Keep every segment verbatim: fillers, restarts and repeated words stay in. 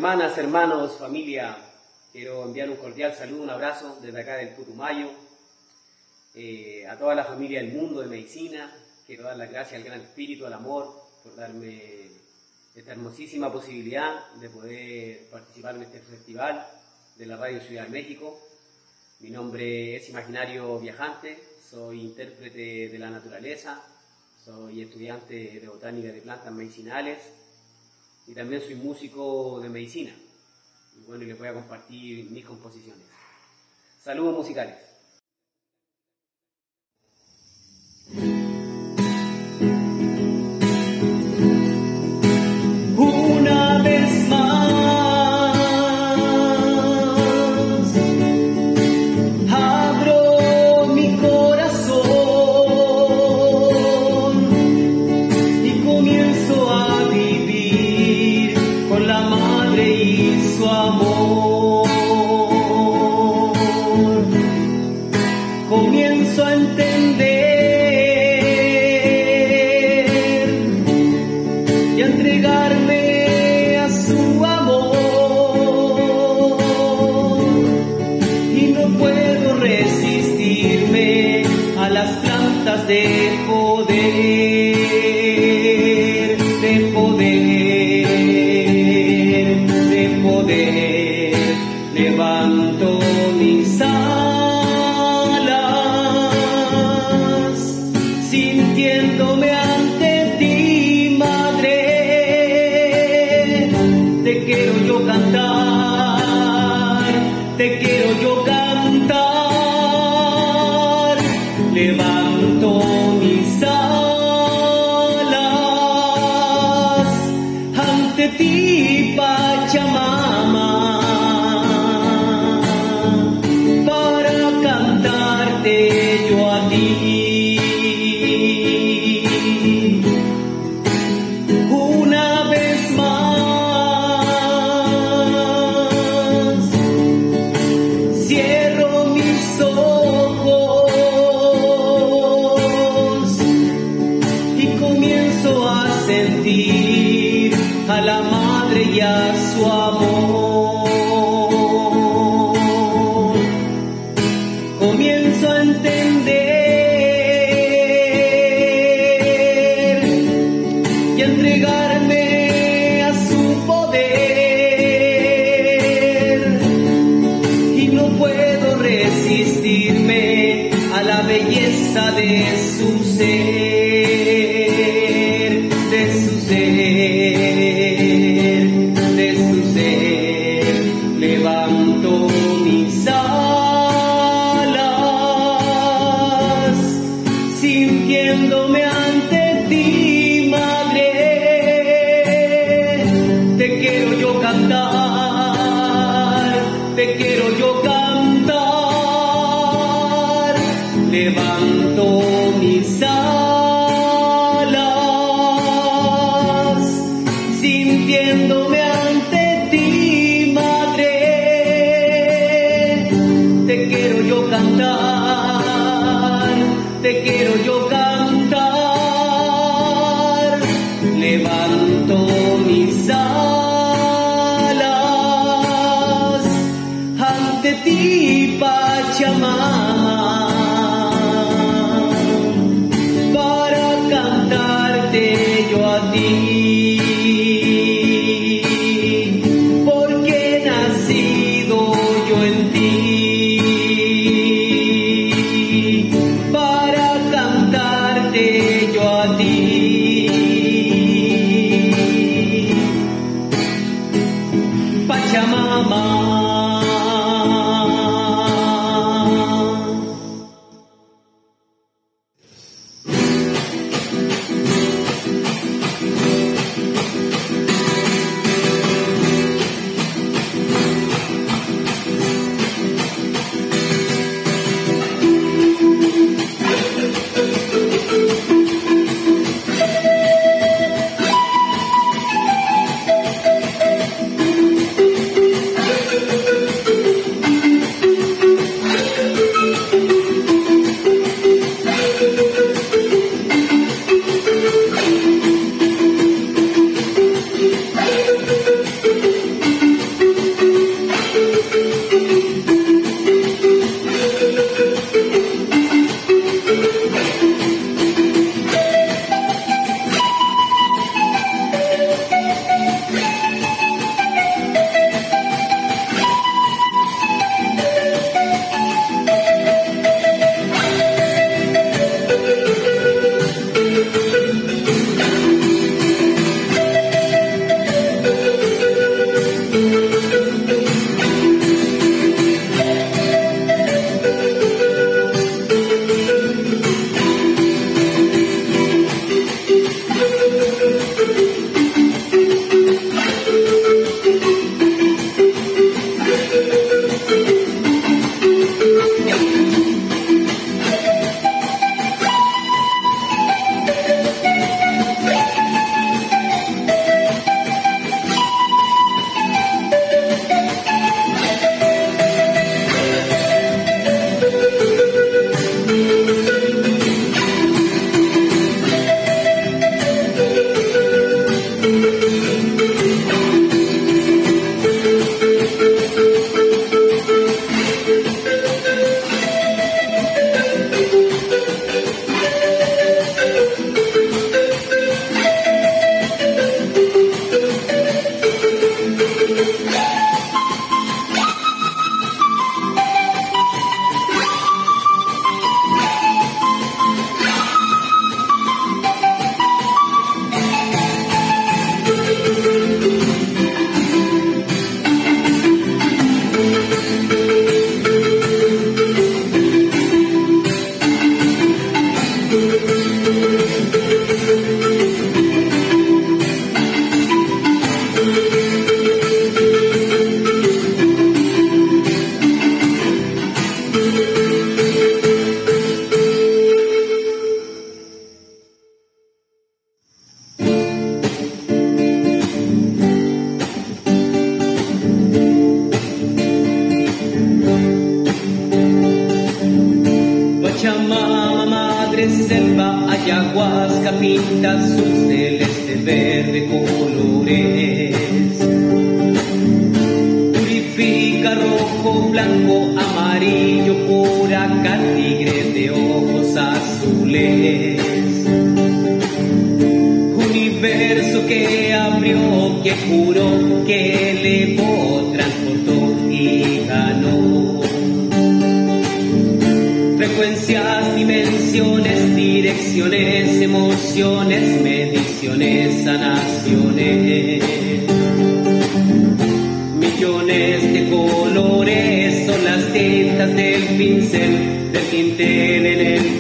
Hermanas, hermanos, familia, quiero enviar un cordial saludo, un abrazo desde acá del Putumayo, eh, a toda la familia del mundo de medicina. Quiero dar las gracias al Gran Espíritu, al amor, por darme esta hermosísima posibilidad de poder participar en este festival de la Radio Ciudad de México. Mi nombre es Imaginario Viajante, soy intérprete de la naturaleza, soy estudiante de botánica de plantas medicinales y también soy músico de medicina. Y bueno, les voy a compartir mis composiciones. Saludos musicales. Una vez más abro mi corazón y comienzo a vivir con la madre y su amor. Comienzo a entender y a entregarme a su amor, y no puedo resistirme a las plantas de poder, de poder, de poder. Levanto mis alas, sintiéndome ante ti, madre. Te quiero yo cantar, te quiero yo cantar. Levanto mis alas ante ti, Pachamama, para cantarte yo a ti. Una vez más cierro mis ojos y comienzo a sentir a la madre y a su amor. Comienzo a entender y a entregarme a su poder, y no puedo resistirme a la belleza de su ser, de su ser, de su ser. Levanto mis alas, sintiéndome ante ti, madre. Te quiero yo cantar, te quiero yo cantar. Levanto mis alas, sintiéndome ante ti, madre. Te quiero yo cantar, te quiero yo cantar. Levanto mis alas ante ti, Pachamama, para cantarte yo a ti. Porque he nacido yo en ti para cantarte yo a ti. Pachamama. selva, ayahuasca pinta su celeste verde colores. Purifica rojo, blanco, amarillo, por acá tigre de ojos azules. Universo que abrió, que juró, que elevó, transportó y ganó. Frecuencias, dimensiones, direcciones, emociones, mediciones, sanaciones. Millones de colores son las tintas del pincel, del tintel en el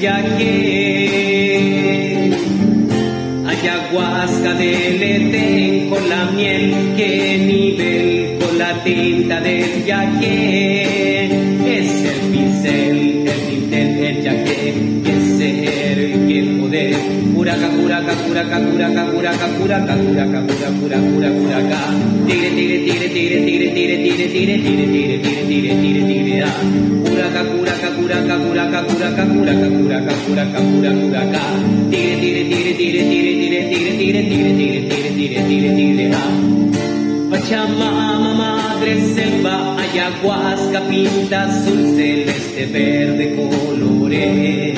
yaque. Ayahuasca del Edén con la miel, qué nivel con la tinta del yaque. Es el pincel, el tintel, el yaque, qué ser, qué poder. Curaca, curaca, curaca, curaca, curaca, curaca, curaca, cura, cura, cura, curaca. Tigre, tigre, tigre, tigre, tigre, tigre, tigre, tigre, tigre, tigre, tigre, tigre, tigre, tigre, ah. Curaca, curaca, curaca, curaca, curaca, curaca, curaca, curaca, cura, curaca. Tigre, tigre, tigre, tigre, tigre, tigre, tigre, tigre, tigre, tigre, tigre, tigre, tigre, tigre, ah. Pachamama, madre selva, ayahuasca pinta azul, celeste, verde colores.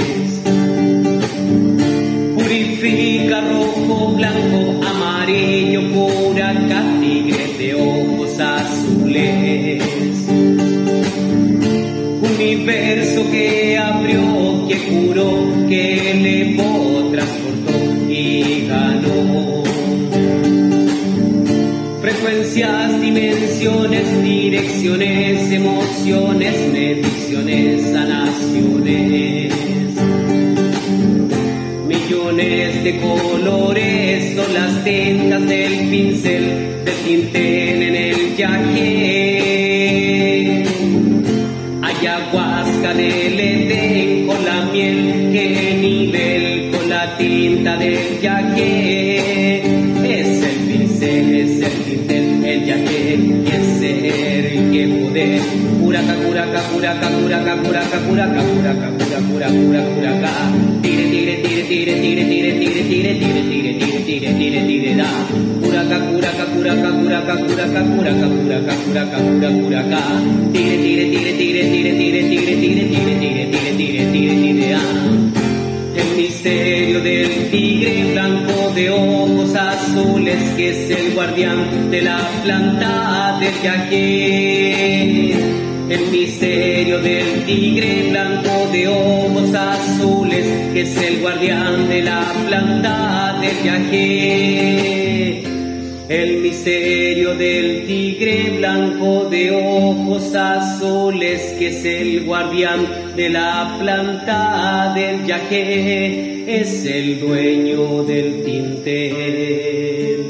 Purifica rojo, blanco, amarillo, por acá tigre de ojos azules. Universo que abrió, que curó, que elevó, transportó y ganó. Frecuencias, dimensiones, direcciones, emociones, mediciones, sanaciones. Millones de colores son las tintas del pincel, del tintel en el yaque. Ayahuasca del Edén con la miel, qué nivel con la tinta del yaque. Es el pincel, es el tintel, el yaque, qué ser, qué poder. Curaca, curaca, curaca, curaca, curaca, curaca, curaca, cura, cura, cura, curaca. Tire, tire, tire, tire, tire, tire, tire, tire, tire, tire, tire, tire, tire, tire, da. Curaca, curaca, curaca, curaca, curaca, curaca, curaca, curaca, cura, curaca. Tire, tire, tire, tire, tire, tire, tire, tire, tire, tire, tire, tire, tire, tire, da. El misterio del tigre blanco de ojos azules, que es el guardián de la planta del yaque. El misterio del tigre blanco de ojos azules, que es el guardián de la planta del yaque. El misterio del tigre blanco de ojos azules, que es el guardián de la planta del yaque, es el dueño del tintel.